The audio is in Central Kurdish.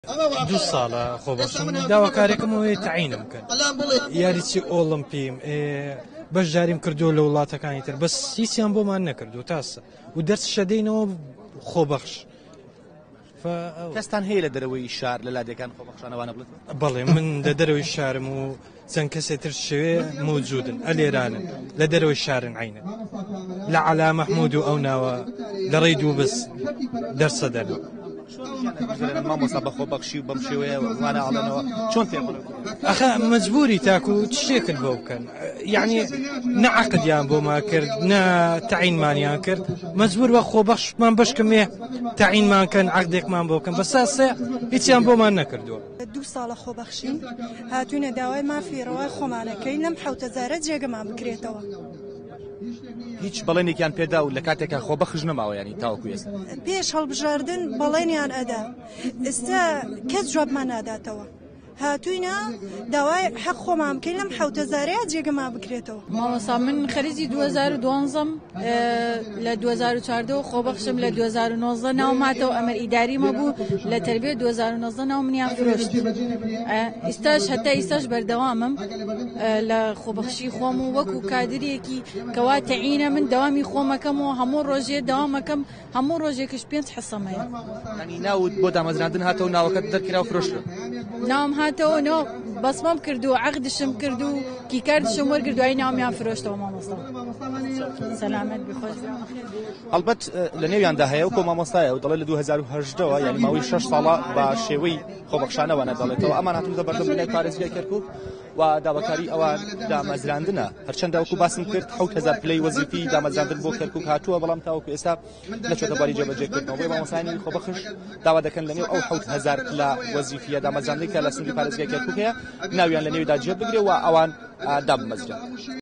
2 ساڵە خۆبەخشم داواکارێکم ئەوەیە تعینم کرد یاریچی ئۆڵمپیم بەشداریم کردو لە وڵاتەکانی تر بەس هیچیان بۆمان نەکردو تاسە و دەرس شەدەینەوە خۆبەخش کەستان هەیە لە دەرەوەی شار لە لادێکان خۆبەخشانەوانە بڵێت؟ بەڵێ من لە دەرەوەی شارم و چەند کەسێتر شوێ موجودن ئەلێرانن لە دەرەوەی شارن عینە لە عەلا مەحموود و ئەو ناوە لە ڕێی دوو بس دەرسە دەرن مامۆستا بە خۆبەخشی و بەم شێوەیە وانە ئاڵێنەوە چۆن پێ ئەخە مەجبوری تاکو شتێکت بۆ بکەن یعنی نە عەقدیان بۆمان کرد نە تەعینمانیان کرد مەجبور بە خۆبەخشمان بەشکمێ تەعینمان کەن عەقدێکمان بۆ بکەن بەساسێ هیچیان بۆمان نەکردووە 2 ساڵە خۆبەخشین هاتوونە داوای مافیڕەوەی خۆمانەکەی لەم 7000 جێگەمان بکرێتەوە هیچ بەڵێنێکیان پێدا و لە کاتێکە خۆبەخش نەماوە ینی تاوەکو ئێستا پێش هەڵبژاردن بەڵێنیان ئەدا ئێستا کەس جوابمان ناداتەوە هاتووینە داوای حەق خۆمان بکەین لەم 7000 جێگەمان بکرێتەوە مامۆستا من خەریجی 2012 لە 2014 خۆبەخشم لە 2019 ناوماتەوە ئەمەر ئیداریمە بوو لە تەربیە 2019 ناو منیان فرۆشت ئێستاش هەتا ئێستاش بەردەوامم لە خۆبەخشی خۆم و وەکو کادرێکی کەوا تەعینە من دەوامی خۆمەکەم و هەموو ڕۆژێ دەوامەکەم هەموو ڕۆژێکش 5 حەسەمەیە ینی ناوت بۆ دامەزراندن هاتەوە ناوەکەت دەرکرا و فرۆشت ناوم هاتەوە بەسمەم کردو عەقدشم کردو کیکاردشم وەرگرت دوای ناومیان فرۆشتەوە مامۆستا سەلامەت بخۆش ئەلبەت لە نێویاندا هەیە و کۆ مامۆستایە و دەڵێت لە 2018ەوە یعنی ماوەی 6 ساڵە بە شێوەی خۆبەخشانەوە دەڵێتەوە ئەمان هاتوونەتە بەردەم بنای پارێزگای کەرکووک و داواکاری ئەوان دامەزراندنە هەرچەندە وەکو باسم کرد 7000 پلەی وەزیفی دامەزراندن بۆ کەرکووک هاتووە بەڵام تاوەکو ئێستا نەچۆتە باری جێبەجێکردنەوە بۆی مامۆستایانی خۆبەخش داوا دەکەن لەنێو ئەو 7000 پلە وەزیفیە دامەزراندنی کە لە سنووری پارێزگای کەرکووک هەیە ناویان لە نێویدا جێ بگرێ و ئەوان دابمەزرێن